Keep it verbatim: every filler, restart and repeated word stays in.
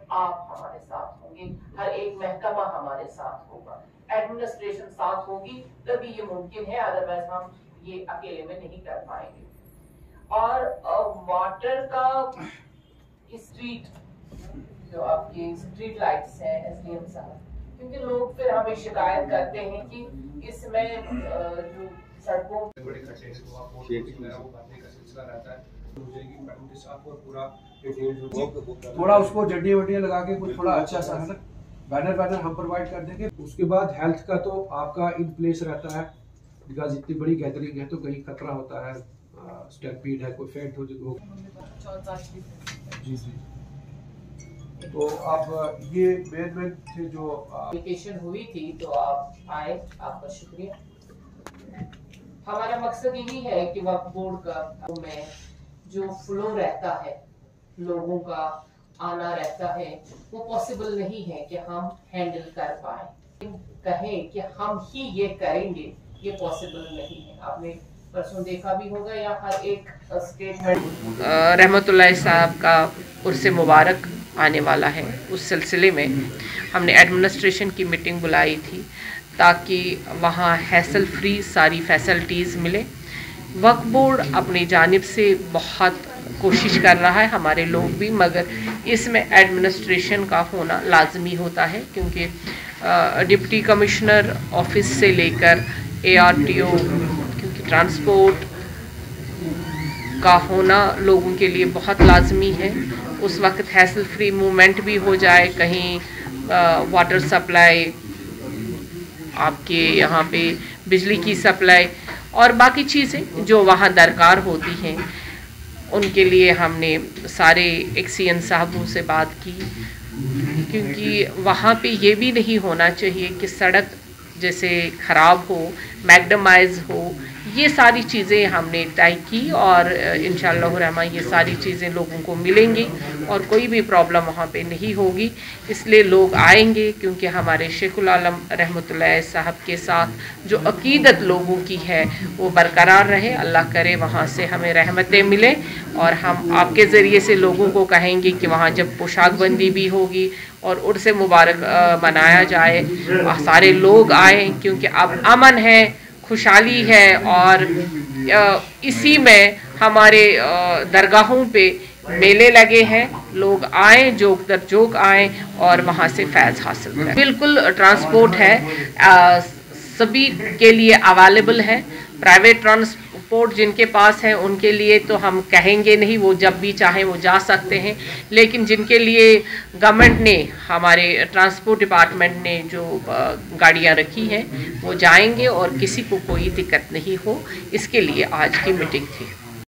आप हमारे साथ होंगे, हर एक महकमा हमारे साथ होगा, एडमिनिस्ट्रेशन साथ होगी, तभी ये मुमकिन है, अदरवाइज हम ये अकेले में नहीं कर पाएंगे। और वाटर का स्ट्रीट जो आपकी स्ट्रीट लाइट्स हैं एसडीएम साहब, क्योंकि लोग फिर हमें शिकायत करते हैं कि इसमें जो सड़कों बड़े खड्डे हैं, वो वो भरने का सिलसिला रहता है, मुझे कि मैडम के साथ और पूरा डिटेल थोड़ा उसको जड्डी वड्डियाँ लगा के कुछ थोड़ा अच्छा सा है ना बैनर बैनर हम प्रोवाइड कर देंगे। उसके बाद हेल्थ का तो आपका इन प्लेस रहता है, बिकॉज इतनी बड़ी गैदरिंग है तो कहीं खतरा होता है, स्टैम्पीड है, कोई फेंट हो जो जी जी। तो आप ये मेन मेन थे जो एप्लीकेशन हुई थी, तो आप आए, आपका शुक्रिया। हमारा मकसद यही है कि वक्फ बोर्ड का में जो फ्लो रहता है, लोगों का आना रहता है, वो पॉसिबल नहीं है कि हम हैंडल कर पाए। कहें कि हम ही ये करेंगे, ये पॉसिबल नहीं है। आपने परसों देखा भी होगा, या हर एक स्टेटमेंट रहमतुल्लाह साहब का उर्से मुबारक आने वाला है, उस सिलसिले में हमने एडमिनिस्ट्रेशन की मीटिंग बुलाई थी ताकि वहाँ हैसल फ्री सारी फैसिलिटीज़ मिले। वक्फ बोर्ड अपनी जानिब से बहुत कोशिश कर रहा है, हमारे लोग भी, मगर इसमें एडमिनिस्ट्रेशन का होना लाजमी होता है, क्योंकि डिप्टी कमिश्नर ऑफिस से लेकर एआरटीओ, क्योंकि ट्रांसपोर्ट का होना लोगों के लिए बहुत लाजमी है। उस वक्त हैसल फ्री मूवमेंट भी हो जाए, कहीं वाटर सप्लाई, आपके यहाँ पे बिजली की सप्लाई और बाकी चीज़ें जो वहाँ दरकार होती हैं, उनके लिए हमने सारे एक्सीएन साहबों से बात की, क्योंकि वहाँ पे ये भी नहीं होना चाहिए कि सड़क जैसे ख़राब हो, मैगडमाइज हो। ये सारी चीज़ें हमने तय की और इंशाअल्लाह रहमान ये सारी चीज़ें लोगों को मिलेंगी और कोई भी प्रॉब्लम वहाँ पे नहीं होगी। इसलिए लोग आएंगे, क्योंकि हमारे शेखुल आलम रहमतुल्लाह साहब के साथ जो अकीदत लोगों की है वो बरकरार रहे। अल्लाह करे वहाँ से हमें रहमतें मिलें, और हम आपके ज़रिए से लोगों को कहेंगे कि वहाँ जब पोशाक बंदी भी होगी और उर्से मुबारक मनाया जाए, सारे लोग आएँ, क्योंकि अब अमन है, खुशहाली है, और इसी में हमारे दरगाहों पे मेले लगे हैं। लोग आएँ, जोक दर जोक आएँ और वहाँ से फैज़ हासिल करें। बिल्कुल ट्रांसपोर्ट है, आ, सभी के लिए अवेलेबल है। प्राइवेट ट्रांसपोर्ट जिनके पास है उनके लिए तो हम कहेंगे नहीं, वो जब भी चाहें वो जा सकते हैं, लेकिन जिनके लिए गवर्नमेंट ने, हमारे ट्रांसपोर्ट डिपार्टमेंट ने जो गाड़ियां रखी हैं वो जाएंगे और किसी को कोई दिक्कत नहीं हो, इसके लिए आज की मीटिंग थी।